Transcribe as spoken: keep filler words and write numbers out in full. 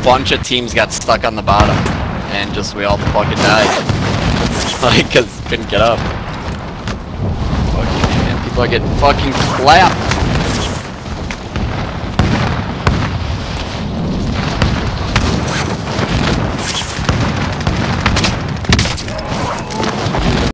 bunch of teams got stuck on the bottom, and just we all fucking died. Like, cause couldn't get up. Fucking man, people are getting fucking clapped.